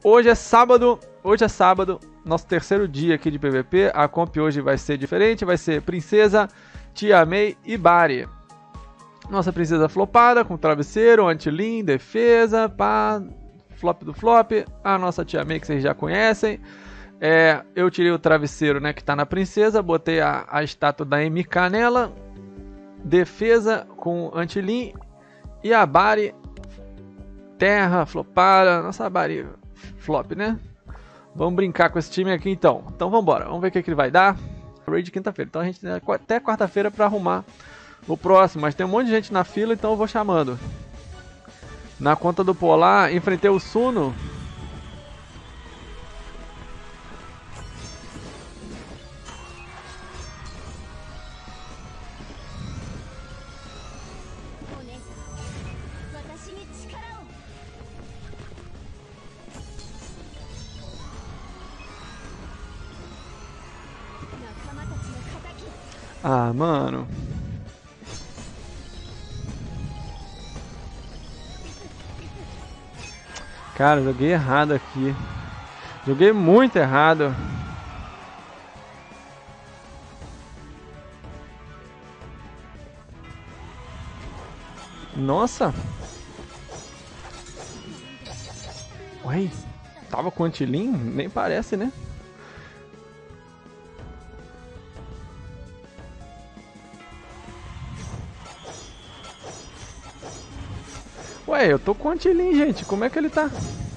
Hoje é sábado, nosso terceiro dia aqui de PVP. A comp hoje vai ser diferente, vai ser Princesa, Tia May e Bari. Nossa princesa flopada, com travesseiro, anti-lean, defesa, pá, flop do flop. A nossa Tia May que vocês já conhecem. Eu tirei o travesseiro, né, que tá na princesa, botei a estátua da MK nela. Defesa com anti-lean. E a Bari, terra, flopada, nossa Bari flop, né? Vamos brincar com esse time aqui então. Então vamos embora, vamos ver o que ele vai dar. Raid quinta-feira, então a gente tem até quarta-feira pra arrumar o próximo. Mas tem um monte de gente na fila, então eu vou chamando. Na conta do Polar, enfrentei o Suno. Ah, mano. Cara, joguei errado aqui. Joguei muito errado. Nossa. Ué, tava com anti-lean? Nem parece, né? Ué, eu tô com anti-lean, gente. Como é que ele tá?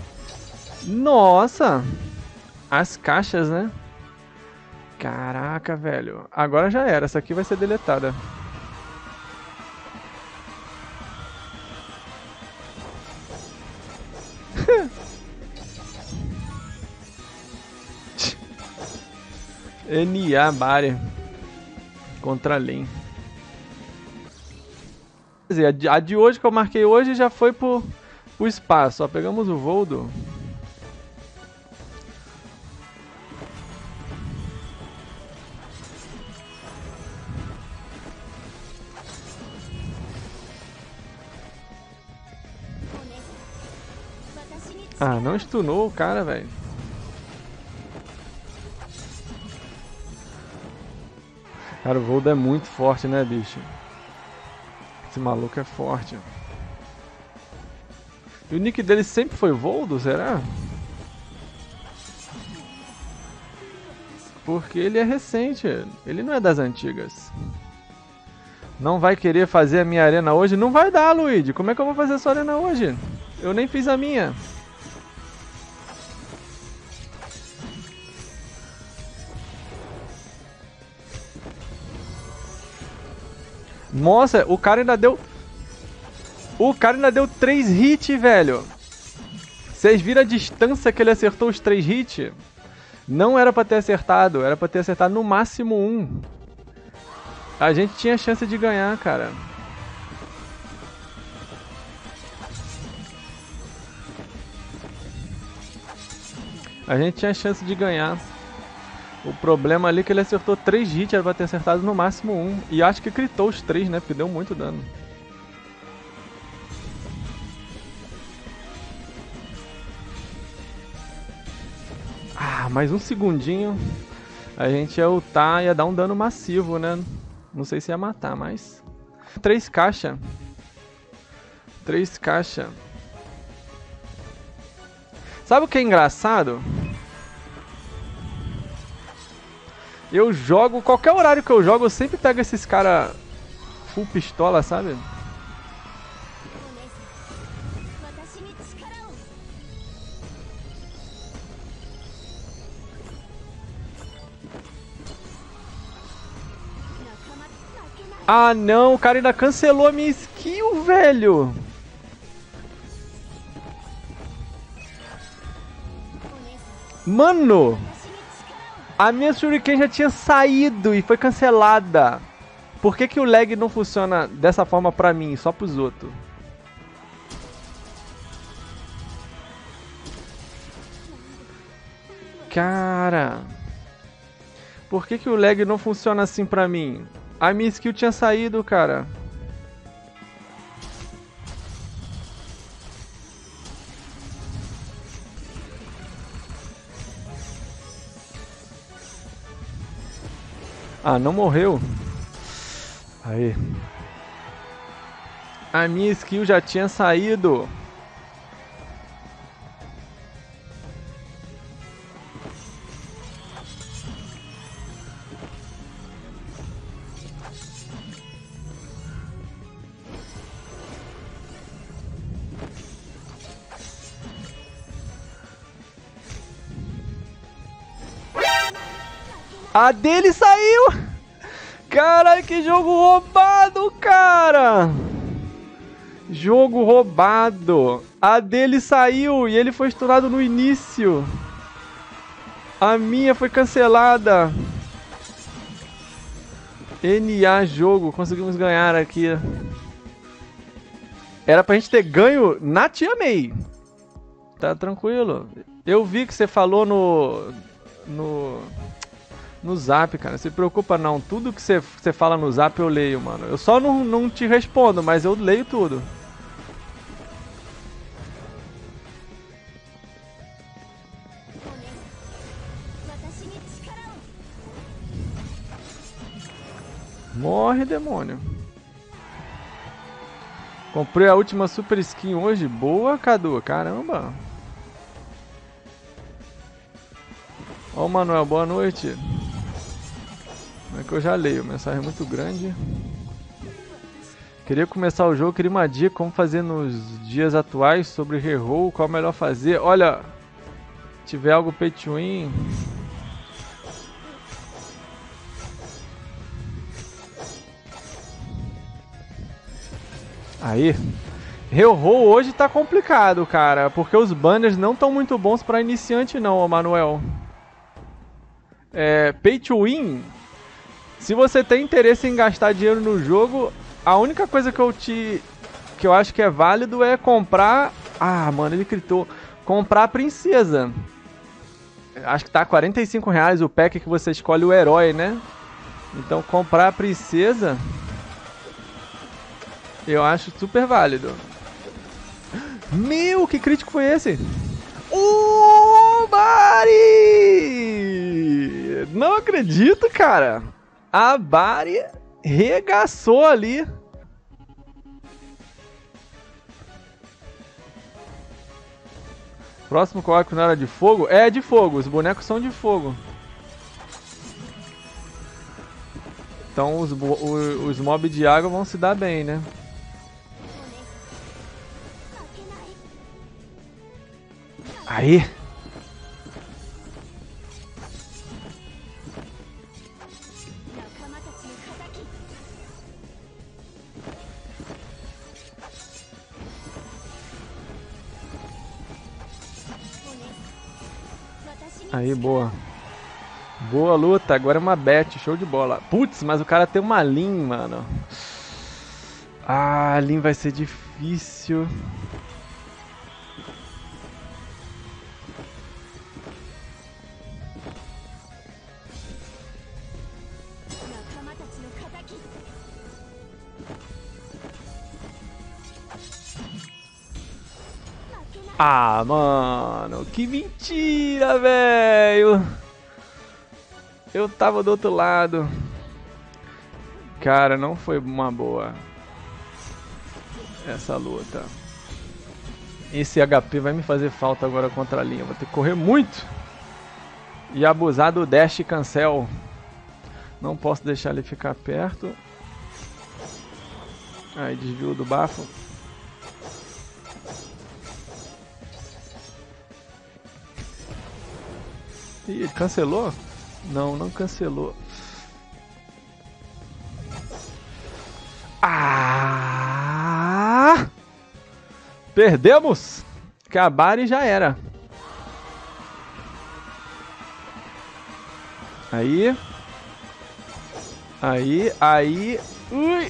Nossa! As caixas, né? Caraca, velho. Agora já era. Essa aqui vai ser deletada. NA Bari contra Lane. Quer dizer, a de hoje que eu marquei hoje já foi pro espaço. Ó, pegamos o Voldo. Ah, não stunou o cara, velho. Cara, o Voldo é muito forte, né, bicho? Esse maluco é forte. E o nick dele sempre foi Voldo, será? Porque ele é recente, ele não é das antigas. Não vai querer fazer a minha arena hoje? Não vai dar, Luigi. Como é que eu vou fazer a sua arena hoje? Eu nem fiz a minha. Nossa, o cara ainda deu... O cara ainda deu 3 hits, velho. Vocês viram a distância que ele acertou os 3 hits? Não era pra ter acertado. Era pra ter acertado no máximo 1. A gente tinha chance de ganhar, cara. A gente tinha chance de ganhar. O problema ali é que ele acertou 3 hits, era pra ter acertado no máximo 1. E acho que critou os 3, né? Porque deu muito dano. Ah, mais um segundinho. A gente ia ultar, ia dar um dano massivo, né? Não sei se ia matar, mas... 3 caixas. 3 caixas. Sabe o que é engraçado? Eu jogo, qualquer horário que eu jogo, eu sempre pego esses cara full pistola, sabe? Ah não, o cara ainda cancelou a minha skill, velho! Mano! A minha Shuriken já tinha saído e foi cancelada. Por que que o lag não funciona dessa forma pra mim, só pros outros? Cara... Por que que o lag não funciona assim pra mim? A minha skill tinha saído, cara. Ah, não morreu? Aí. A minha skill já tinha saído. A dele saiu! Caralho, que jogo roubado, cara! Jogo roubado! A dele saiu e ele foi estourado no início. A minha foi cancelada. NA jogo, conseguimos ganhar aqui. Era pra gente ter ganho na Tia May. Tá tranquilo. Eu vi que você falou no zap, cara. Não se preocupa não. Tudo que você fala no zap eu leio, mano. Eu só não te respondo, mas eu leio tudo. Morre, demônio. Comprei a última super skin hoje. Boa, Cadu. Caramba. Ó, Manuel, boa noite. É que eu já leio, mensagem muito grande. Queria começar o jogo, queria uma dica como fazer nos dias atuais sobre reroll, qual é melhor fazer. Olha, tiver algo pay to win. Aí. Reroll hoje tá complicado, cara, porque os banners não estão muito bons pra iniciante não, Manuel. Pay to win. Se você tem interesse em gastar dinheiro no jogo, a única coisa que eu acho que é válido é comprar... Ah, mano, ele gritou. Comprar a princesa. Acho que tá R$45 o pack que você escolhe o herói, né? Então comprar a princesa eu acho super válido. Meu, que crítico foi esse? Bari! Não acredito, cara. A Bari regaçou ali. Próximo coloque não era de fogo? É de fogo, os bonecos são de fogo. Então os mobs de água vão se dar bem, né? Aí! Aí, boa. Boa luta, agora é uma bet, show de bola. Putz, mas o cara tem uma Lin, mano. Ah, a Lin vai ser difícil. Ah, mano, que mentira, velho. Eu tava do outro lado. Cara, não foi uma boa essa luta. Esse HP vai me fazer falta agora contra a linha. Vou ter que correr muito. E abusar do dash cancel. Não posso deixar ele ficar perto. Aí, desvio do bafo. Ih, ele cancelou? Não, não cancelou. Ah! Perdemos! Acabaram e já era. Aí. Aí, aí. Ui!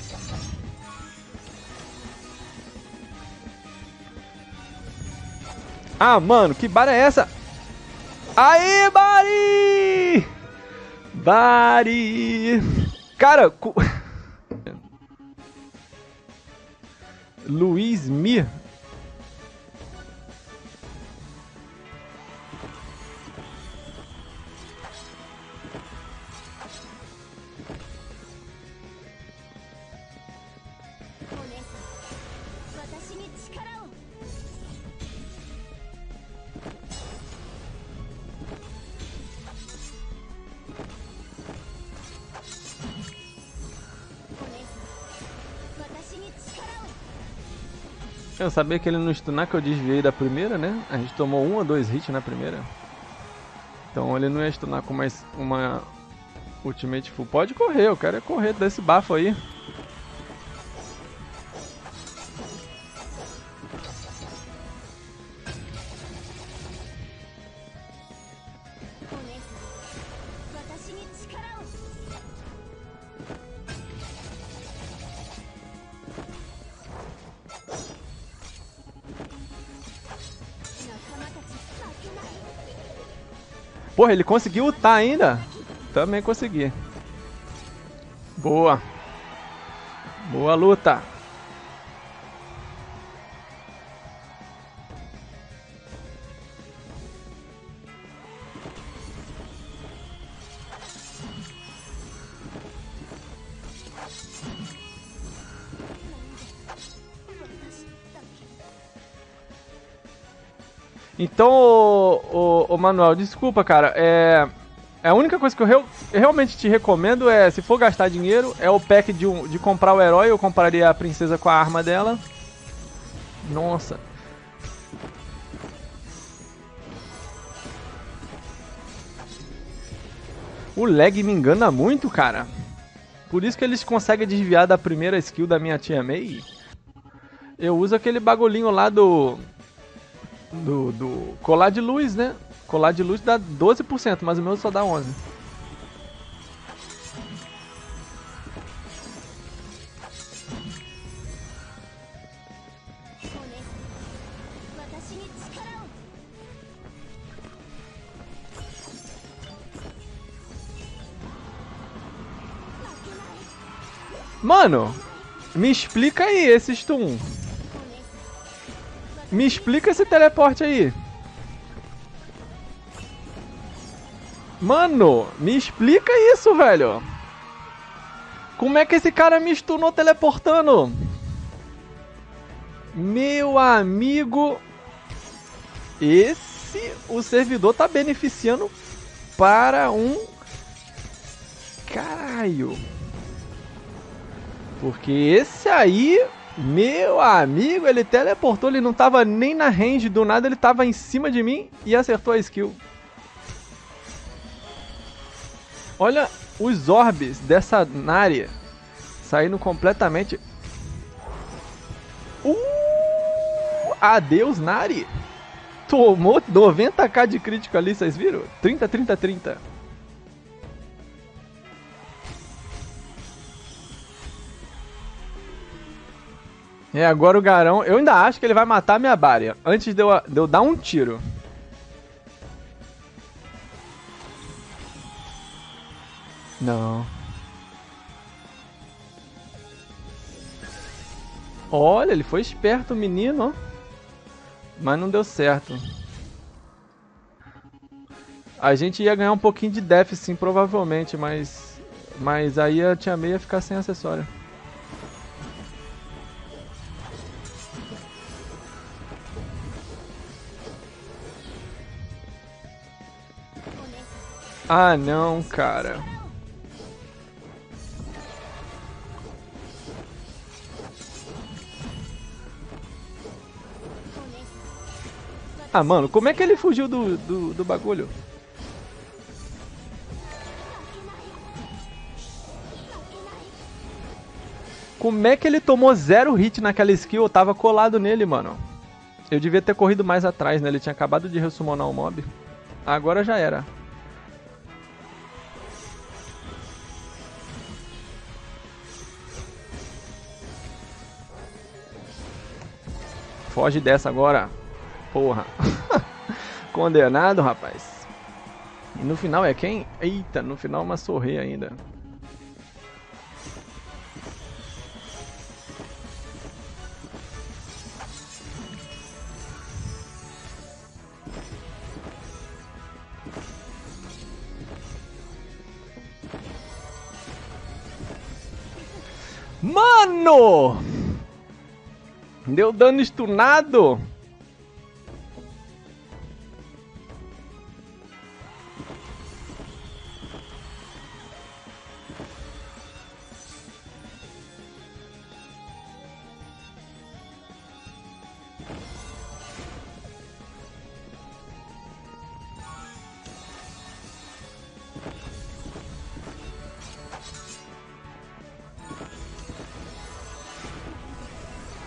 Ah, mano, que barra é essa? Aê, Bari! Bari! Cara, Luiz Mir. Eu sabia que ele não stunar, que eu desviei da primeira, né? A gente tomou 1 ou 2 hits na primeira. Então ele não ia stunar com mais uma ultimate full. Pode correr, eu quero é correr desse bafo aí. Porra, ele conseguiu ultar ainda? Também consegui. Boa. Boa luta. Então, ô Manuel, desculpa, cara. A única coisa que eu realmente te recomendo é, se for gastar dinheiro, é o pack de comprar o herói. Eu compraria a princesa com a arma dela. Nossa. O lag me engana muito, cara. Por isso que eles conseguem desviar da primeira skill da minha Tia May. Eu uso aquele bagulhinho lá do colar de luz, né? Colar de luz dá 12%, mas o meu só dá 11%. Mano, me explica aí esse stun. Me explica esse teleporte aí. Mano, me explica isso, velho. Como é que esse cara me stunou teleportando? Meu amigo, o servidor tá beneficiando para um caralho. Porque esse aí, meu amigo, ele teleportou, ele não tava nem na range, do nada ele tava em cima de mim e acertou a skill. Olha os orbes dessa Nari saindo completamente. Adeus, Nari. Tomou 90k de crítico ali, vocês viram? 30, 30, 30. Agora o Garão, eu ainda acho que ele vai matar minha Bária antes de eu dar um tiro. Não. Olha, ele foi esperto, o menino. Mas não deu certo. A gente ia ganhar um pouquinho de def, sim, provavelmente, mas aí a Tia May ia ficar sem acessório. Ah, não, cara. Ah, mano, como é que ele fugiu do bagulho? Como é que ele tomou 0 hit naquela skill? Eu tava colado nele, mano. Eu devia ter corrido mais atrás, né? Ele tinha acabado de resummonar o mob. Agora já era. Foge dessa agora. Porra. Condenado, rapaz. E no final é quem? Eita, no final uma sorri ainda. Mano! Deu dano stunado.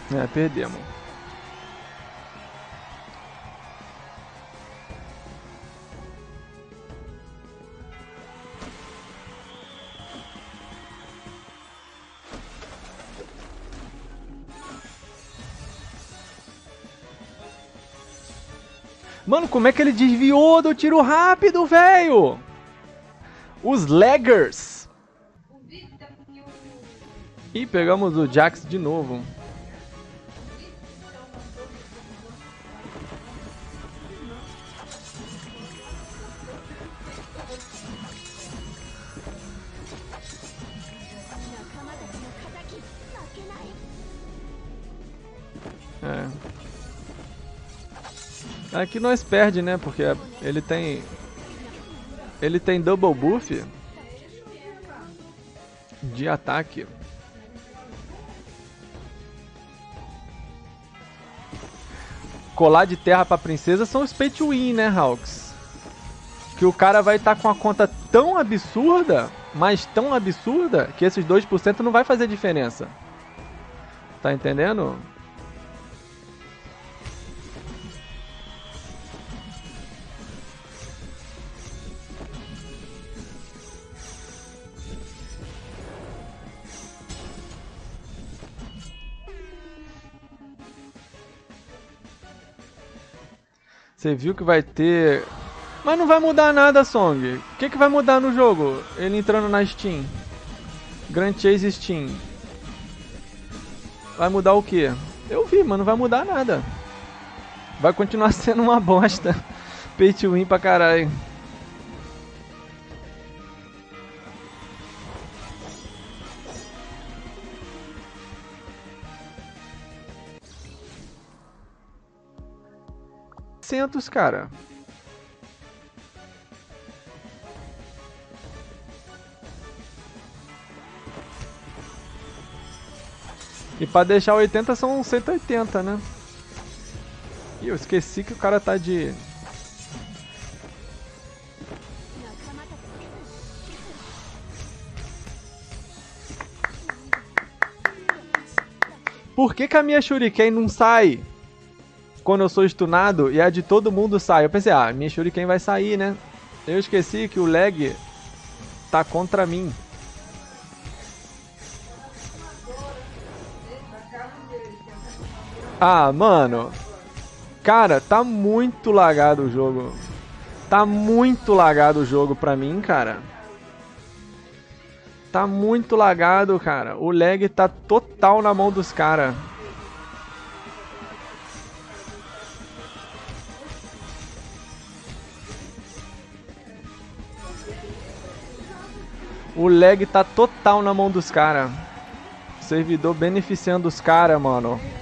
É, perdemos. Mano, como é que ele desviou do tiro rápido, velho? Os laggers. Ih, pegamos o Jax de novo. Aqui nós perde, né? Porque ele tem double buff de ataque. Colar de terra pra princesa são os pay to win, né, Hawks? Que o cara vai estar com a conta tão absurda, mas tão absurda, que esses 2% não vai fazer diferença. Tá entendendo? Você viu que vai ter... Mas não vai mudar nada, Song. O que vai mudar no jogo? Ele entrando na Steam. Grand Chase Steam. Vai mudar o quê? Eu vi, mas não vai mudar nada. Vai continuar sendo uma bosta. Pay to win pra caralho. Cara. E pra deixar 80 são 180, né? E eu esqueci que o cara tá de... Por que a minha Shuriken não sai quando eu sou stunado e a de todo mundo sai? Eu pensei, minha Shuriken vai sair, né? Eu esqueci que o lag tá contra mim. Mano. Cara, tá muito lagado o jogo. Tá muito lagado o jogo pra mim, cara. Tá muito lagado, cara. O lag tá total na mão dos caras. O lag tá total na mão dos caras. Servidor beneficiando os caras, mano.